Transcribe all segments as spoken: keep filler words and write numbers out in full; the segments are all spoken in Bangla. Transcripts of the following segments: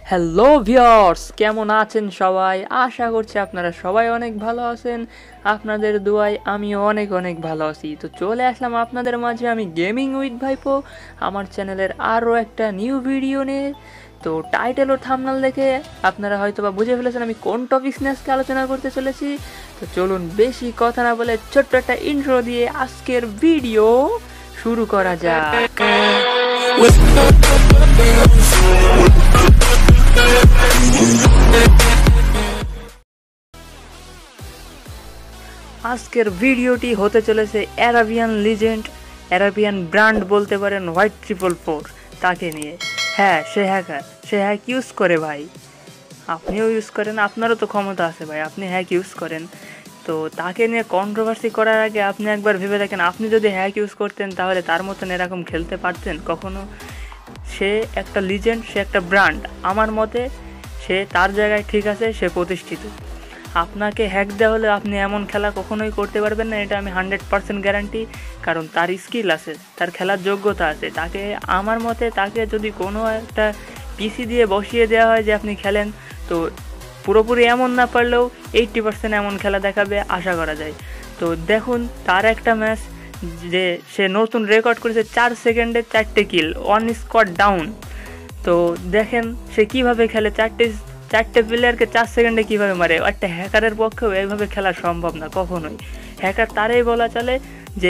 হ্যালো ভিউয়ার্স, কেমন আছেন সবাই? আশা করছি আপনারা সবাই অনেক ভালো আছেন। আপনাদের দোয়ায় আমিও অনেক অনেক ভালো আছি। তো চলে আসলাম আপনাদের মাঝে আমি গেমিং উইথ ভাইপো আমার চ্যানেলের আরও একটা নিউ ভিডিও নিয়ে। তো টাইটেল ও থাম্বনেল দেখে আপনারা হয়তো বা বুঝে ফেলেছেন আমি কোন টপিকস নিয়ে আজকে আলোচনা করতে চলেছি। তো চলুন বেশি কথা না বলে ছোট্ট একটা ইন্ট্রো দিয়ে আজকের ভিডিও শুরু করা যাক। আজকের ভিডিওটি হতে চলেছে অ্যারাবিয়ান লিজেন্ড, অ্যারাবিয়ান ব্র্যান্ড বলতে পারেন হোয়াইট ট্রিপল ফোর, তাকে নিয়ে। হ্যাঁ, সে হ্যাকার, সে হ্যাক ইউজ করে ভাই। আপনিও ইউজ করেন, আপনারও তো ক্ষমতা আছে ভাই, আপনি হ্যাক ইউজ করেন। তো তাকে নিয়ে কন্ট্রোভার্সি করার আগে আপনি একবার ভেবে দেখেন, আপনি যদি হ্যাক ইউজ করতেন তাহলে তার মতন এরকম খেলতে পারতেন কখনো? সে একটা লিজেন্ড, সে একটা ব্র্যান্ড। আমার মতে সে তার জায়গায় ঠিক আছে, সে প্রতিষ্ঠিত। আপনাকে হ্যাক দেওয়া হলে আপনি এমন খেলা কখনোই করতে পারবেন না, এটা আমি হান্ড্রেড পারসেন্ট গ্যারান্টি। কারণ তার স্কিল আছে, তার খেলার যোগ্যতা আছে। তাকে আমার মতে তাকে যদি কোনো একটা পিসি দিয়ে বসিয়ে দেওয়া হয় যে আপনি খেলেন, তো পুরোপুরি এমন না পারলেও এইট্টি পারসেন্ট এমন খেলা দেখাবে আশা করা যায়। তো দেখুন তার একটা ম্যাচ যে সে নতুন রেকর্ড করেছে, চার সেকেন্ডে চারটে কিল, ওয়ান স্কোয়াড ডাউন। তো দেখেন সে কীভাবে খেলে, চারটে চারটে প্লেয়ারকে চার সেকেন্ডে কীভাবে মারে। একটা হ্যাকারের পক্ষেও এইভাবে খেলা সম্ভব না কখনোই। হ্যাকার তারাই বলা চলে যে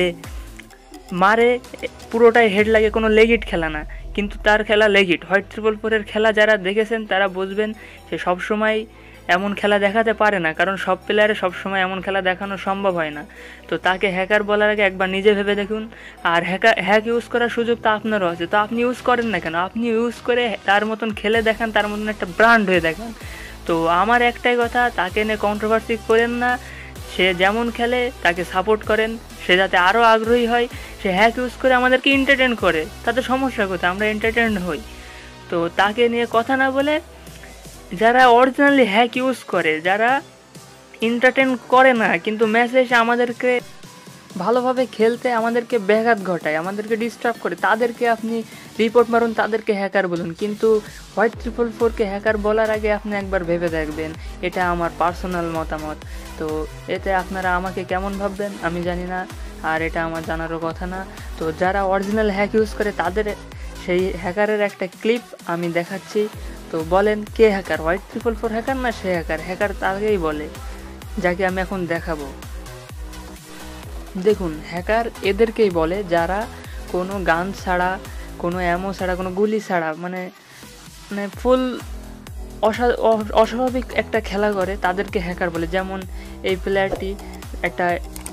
মারে পুরোটাই হেড লাগে, কোনো লেগিট খেলা না, কিন্তু তার খেলা লেগিট। হোয়াইট ট্রিপল ফোরের খেলা যারা দেখেছেন তারা বুঝবেন সে সবসময় এমন খেলা দেখাতে পারে না, কারণ সব প্লেয়ারে সবসময় এমন খেলা দেখানো সম্ভব হয় না। তো তাকে হ্যাকার বলার আগে একবার নিজে ভেবে দেখুন। আর হ্যাকার হ্যাক ইউজ করার সুযোগ তো আপনারও আছে, তো আপনি ইউজ করেন না কেন? আপনি ইউজ করে তার মতন খেলে দেখান, তার মতন একটা ব্র্যান্ড হয়ে দেখান। তো আমার একটাই কথা, তাকে নিয়ে কন্ট্রোভার্সি করেন না। সে যেমন খেলে তাকে সাপোর্ট করেন, সে যাতে আরও আগ্রহী হয়। সে হ্যাক ইউজ করে আমাদেরকে এন্টারটেন করে, তাতে সমস্যা কোথায়? আমরা এন্টারটেন হই। তো তাকে নিয়ে কথা না বলে যারা অরিজিনালি হ্যাক ইউজ করে, যারা এন্টারটেন করে না কিন্তু ম্যাচে এসে আমাদেরকে ভালোভাবে খেলতে আমাদেরকে ব্যাঘাত ঘটায়, আমাদেরকে ডিস্টার্ব করে, তাদেরকে আপনি রিপোর্ট মারুন, তাদেরকে হ্যাকার বলুন। কিন্তু হোয়াইট ট্রিপল ফোরকে হ্যাকার বলার আগে আপনি একবার ভেবে দেখবেন। এটা আমার পার্সোনাল মতামত। তো এতে আপনারা আমাকে কেমন ভাববেন আমি জানি না, আর এটা আমার জানারও কথা না। তো যারা অরিজিনাল হ্যাক ইউজ করে তাদের সেই হ্যাকারের একটা ক্লিপ আমি দেখাচ্ছি। তো বলেন কে hacker? White triple four hacker না সে হ্যাকার? হ্যাকার তাকেই বলে যাকে আমি এখন দেখাবো। দেখুন, হ্যাকার এদেরকেই বলে যারা কোনো গান ছাড়া, কোনো অ্যামো ছাড়া, কোনো গুলি ছাড়া, মানে মানে ফুল অস্বাভাবিক একটা খেলা করে, তাদেরকে হ্যাকার বলে। যেমন এই প্লেয়ারটি একটা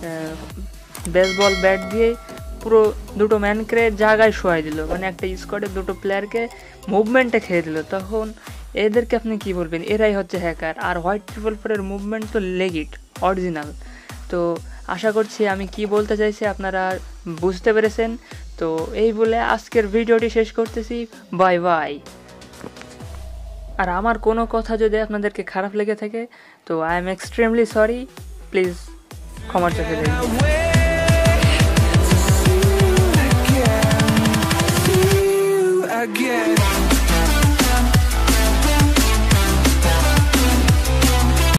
বেসবল ব্যাট দিয়ে পুরো দুটো ম্যানকে জায়গায় শোয়াই দিল, মানে একটা স্কোয়াডে দুটো প্লেয়ারকে মুভমেন্টে খেয়ে দিল, তখন এদেরকে আপনি কি বলবেন? এরাই হচ্ছে হ্যাকার। আর হোয়াইট ট্রিপল ফোরের মুভমেন্ট তো লেগিট, অরিজিনাল। তো আশা করছি আমি কি বলতে চাইছি আপনারা বুঝতে পেরেছেন। তো এই বলে আজকের ভিডিওটি শেষ করতেছি। Bye bye. আর আমার কোনো কথা যদি আপনাদেরকে খারাপ লেগে থাকে তো I am extremely sorry, please ক্ষমার চোখে দেখবেন।